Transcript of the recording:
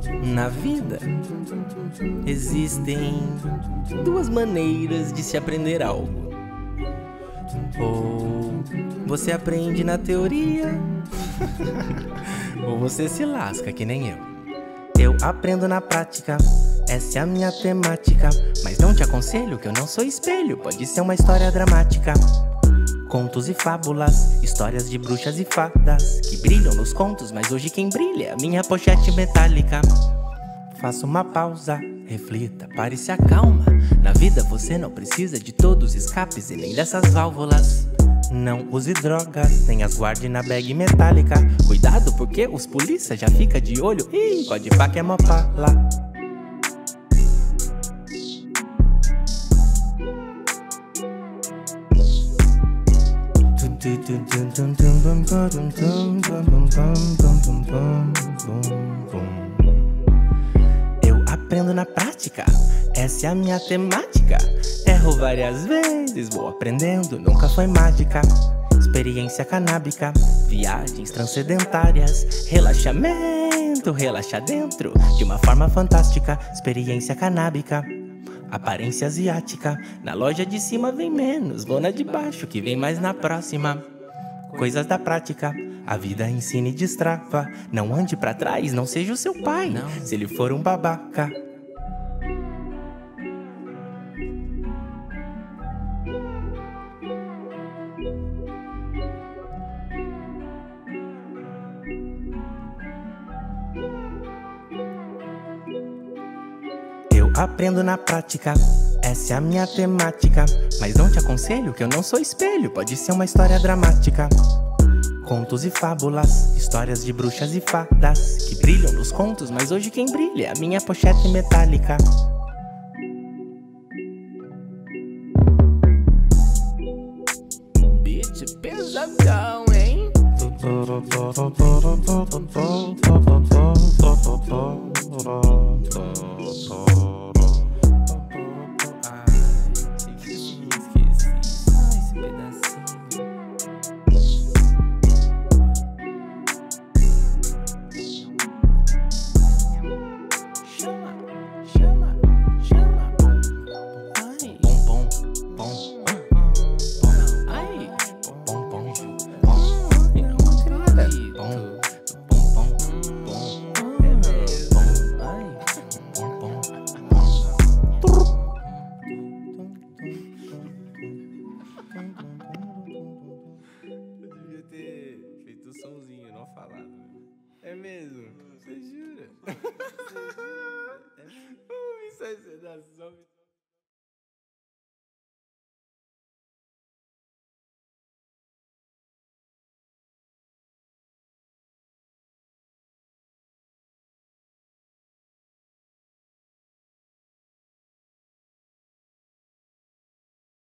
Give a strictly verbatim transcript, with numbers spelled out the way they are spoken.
Na vida, existem duas maneiras de se aprender algo. Ou você aprende na teoria, ou você se lasca que nem eu. Eu aprendo na prática, essa é a minha temática. Mas não te aconselho que eu não sou espelho, pode ser uma história dramática. Contos e fábulas, histórias de bruxas e fadas que brilham nos contos, mas hoje quem brilha é a minha pochete metálica. Faça uma pausa, reflita, pare e se acalma. Na vida você não precisa de todos os escapes e nem dessas válvulas. Não use drogas, nem as guarde na bag metálica. Cuidado porque os polícia já fica de olho. Ih, pode pá que é mó pala. Eu aprendo na prática, essa é a minha temática. Erro várias vezes, vou aprendendo, nunca foi mágica. Experiência canábica, viagens transcendentárias, relaxamento, relaxa dentro de uma forma fantástica. Experiência canábica, aparência asiática. Na loja de cima vem menos, vou na de baixo que vem mais na próxima. Coisas da prática, a vida ensina e destrava. Não ande pra trás, não seja o seu pai, não. Se ele for um babaca. Eu aprendo na prática, essa é a minha temática. Mas não te aconselho que eu não sou espelho, pode ser uma história dramática. Contos e fábulas, histórias de bruxas e fadas que brilham nos contos, mas hoje quem brilha é a minha pochete metálica. Bitch, pesadão, hein? Eu devia ter feito o somzinho, não falado. É mesmo? Você jura? Você jura? É mesmo? Isso é sedação.